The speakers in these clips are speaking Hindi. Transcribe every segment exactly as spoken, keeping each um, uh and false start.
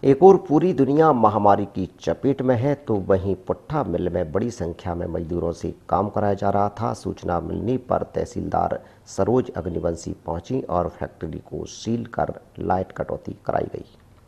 एक और पूरी दुनिया महामारी की चपेट में है तो वहीं पुट्ठा मिल में बड़ी संख्या में मजदूरों से काम कराया जा रहा था। सूचना मिलने पर तहसीलदार सरोज अग्निवंशी पहुंची और फैक्ट्री को सील कर लाइट कटौती कराई गई।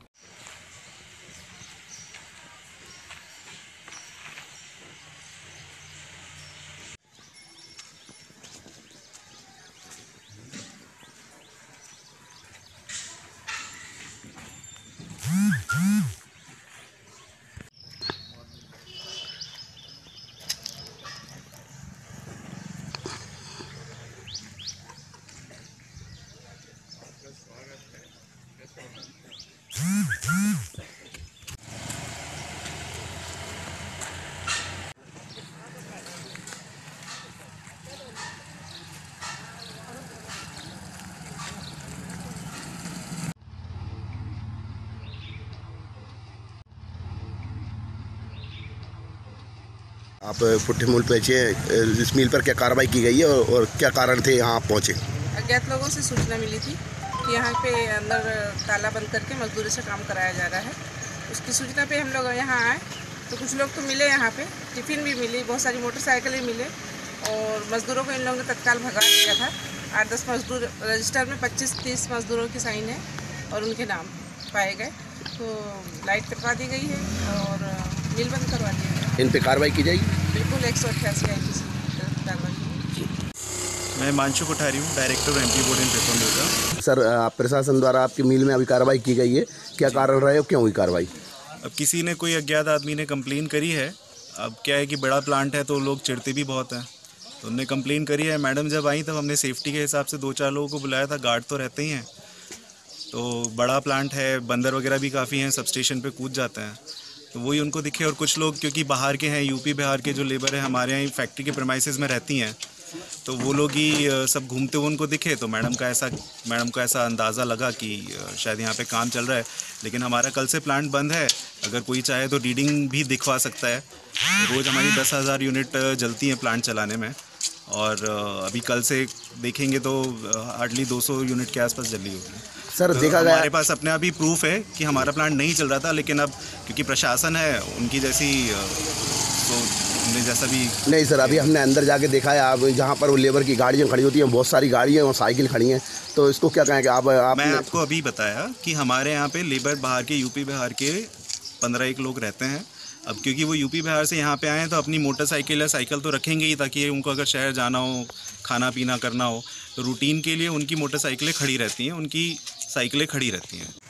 आप पुट्ठे मूल पहुँचे, इस मिल पर क्या कार्रवाई की गई है और, और क्या कारण थे यहाँ आप पहुँचे? अज्ञात लोगों से सूचना मिली थी कि यहाँ पे अंदर ताला बंद करके मजदूरी से काम कराया जा रहा है। उसकी सूचना पे हम लोग यहाँ आए तो कुछ लोग तो मिले, यहाँ पे टिफ़िन भी मिली, बहुत सारी मोटरसाइकिलें मिले और मज़दूरों को इन लोगों ने तत्काल भगा दिया था। आठ दस मजदूर रजिस्टर में पच्चीस तीस मज़दूरों की साइन है और उनके नाम पाए गए, तो लाइट कटवा दी गई है और मिल बंद करवा दिया गया। इन पे कार्रवाई की जाएगी? बिल्कुल एक सौ अट्ठासी आई पी सी कार्रवाई। मैं हिमांशु कोठारी हूँ, director MP board in petrol. Sir, प्रशासन द्वारा आपकी मिल में अभी कार्रवाई की गई है, क्या कारण रहे हो, क्यों हुई कार्रवाई? अब किसी ने, कोई अज्ञात आदमी ने कंप्लेन करी है। अब क्या है कि बड़ा प्लांट है तो लोग चिढ़ते भी बहुत हैं, तो उन्होंने कंप्लेन करी है। मैडम जब आई तब हमने सेफ्टी के हिसाब से दो चार लोगों को बुलाया था, गार्ड तो रहते ही हैं। तो बड़ा प्लांट है, बंदर वगैरह भी काफ़ी हैं, सब स्टेशन पे कूद जाते हैं, तो वही उनको दिखे। और कुछ लोग क्योंकि बाहर के हैं, यूपी बिहार के जो लेबर है हमारे यहाँ फैक्ट्री के प्रेमाइसेस में रहती हैं, तो वो लोग ही सब घूमते हुए उनको दिखे, तो मैडम का ऐसा मैडम को ऐसा अंदाज़ा लगा कि शायद यहाँ पे काम चल रहा है। लेकिन हमारा कल से प्लांट बंद है, अगर कोई चाहे तो रीडिंग भी दिखवा सकता है। रोज़ हमारी दस हज़ार यूनिट जलती हैं प्लांट चलाने में, और अभी कल से देखेंगे तो हार्डली दो सौ यूनिट के आसपास जली होगी। सर, तो देखा गया हमारे पास अपने आप ही प्रूफ है कि हमारा प्लांट नहीं चल रहा था, लेकिन अब क्योंकि प्रशासन है उनकी जैसी, तो हमने जैसा भी नहीं सर, अभी हमने अंदर जाके देखा है, आप जहाँ पर वो लेबर की गाड़ियाँ खड़ी होती हैं, बहुत सारी गाड़ियाँ और साइकिल खड़ी हैं, तो इसको क्या कहें कि आप, आप मैं आपको अभी बताया कि हमारे यहाँ पे लेबर बाहर के, यूपी बिहार के पंद्रह एक लोग रहते हैं। अब क्योंकि वो यूपी बिहार से यहाँ पे आए हैं तो अपनी मोटरसाइकिल या साइकिल तो रखेंगे ही, ताकि उनको अगर शहर जाना हो, खाना पीना करना हो, तो रूटीन के लिए उनकी मोटरसाइकिलें खड़ी रहती हैं, उनकी साइकिलें खड़ी रहती हैं।